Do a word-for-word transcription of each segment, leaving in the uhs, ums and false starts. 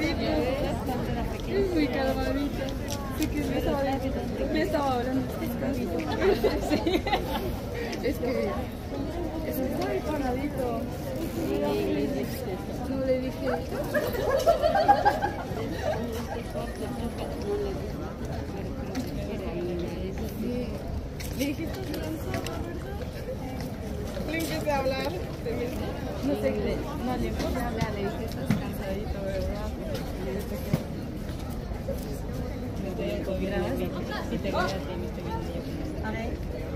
Es muy calmadito. Sí que me estaba, me estaba hablando. Sí. Es que... Es que está ahí paradito. No le dije... Le dije, ¿estás cansada, verdad? Le empecé a hablar. No sé qué. No, le empecé a hablar. Le dije, estás cansadito, ¿verdad? Le dije que... Me grabas y te grabas y me estoy viendo yo. A ver.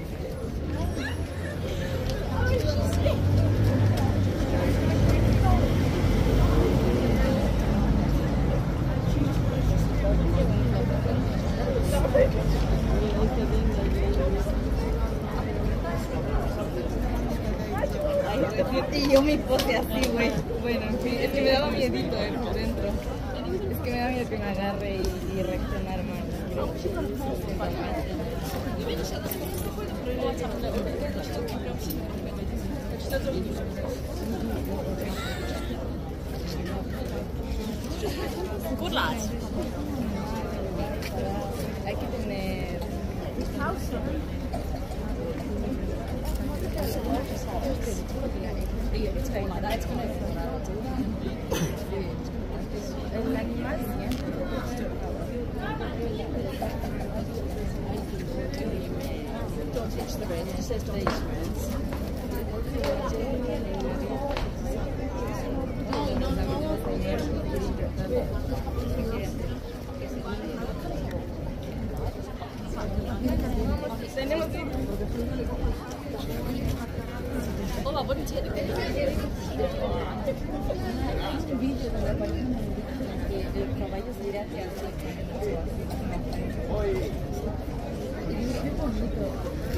Y yo me pose así, güey. Bueno, en fin, es que me daba miedito eh, por dentro. Es que me da miedo que me agarre y, y reaccionar mal. Good lad. Hay que tener... El animal siempre. Don't touch the reins, it says don't touch the reins. No, no, no. Tenemos que... Oh, I wouldn't take the video. Un vídeo donde aparecen los caballos de Irak. Qué bonito.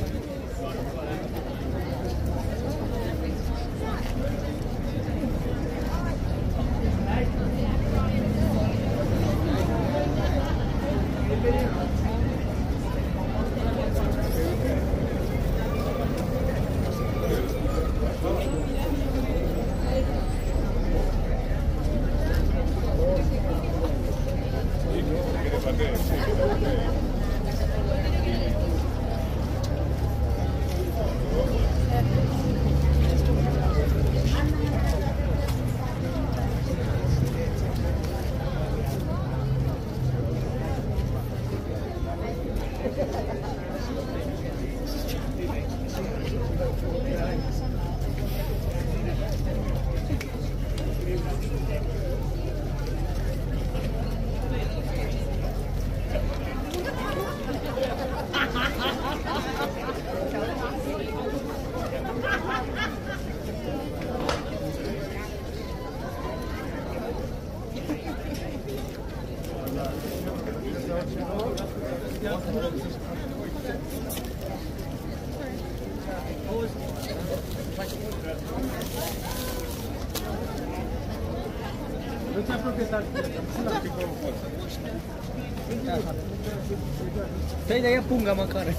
Saya dah pun gak makan.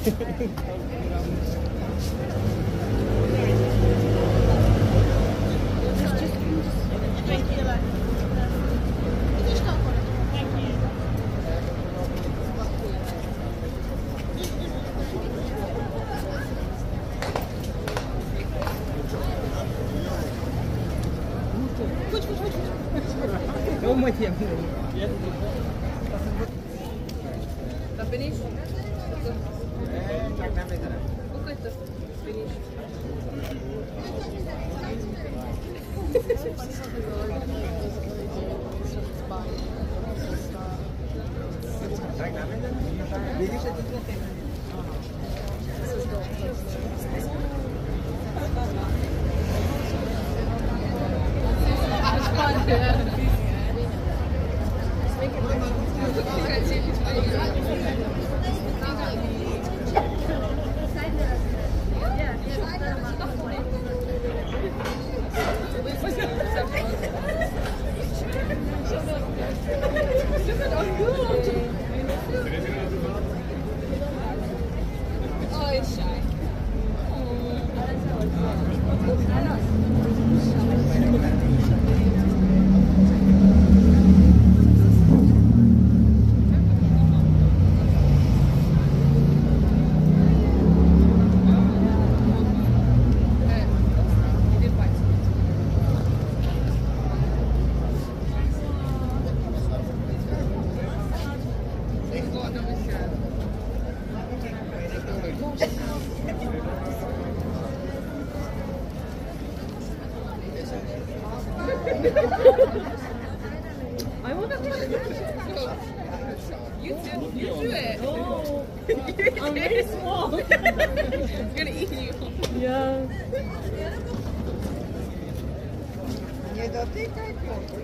Kamu macam ni. ¿Está feliz? Busca esto. Feliz. Ay, shy. Oh. I want to do it. You do, you do it. Oh, I'm very small. It's gonna eat you. Yeah. Nie dotykaj kogoś.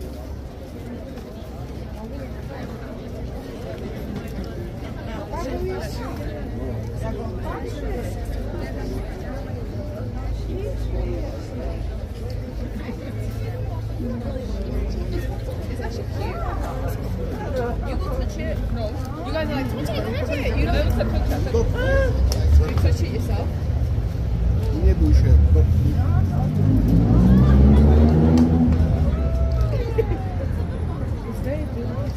It's actually cute. You go touch it. No. You guys are like, touch it, touch it. You don't touch it. You touch it yourself. Nie bój się. It's very beautiful.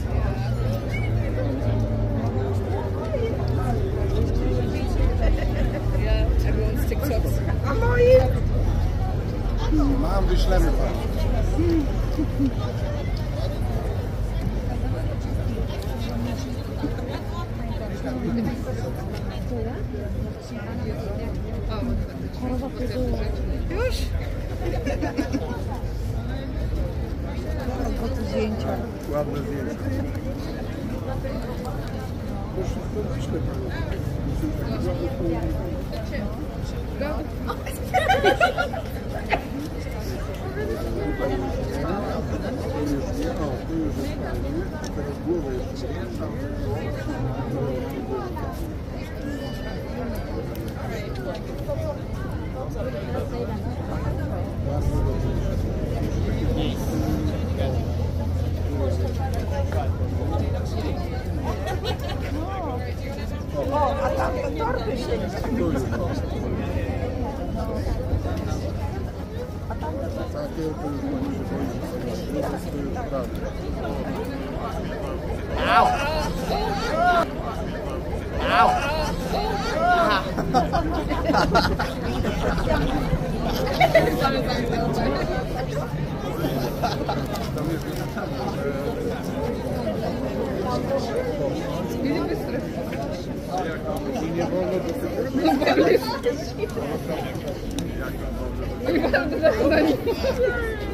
Yeah, everyone's TikToks. A moje? Mam, wyślemy pan. Już? Bo tu zdjęcia. Ładne zdjęcie. Proszę, to wyślę pan. Tu już nie, o, tu już jest fajnie. Teraz głowę jeszcze. Bardzo O, a tam to torby się. Takie to już pani się boi, że to już prawie. Tam jest I nie wolno do tego.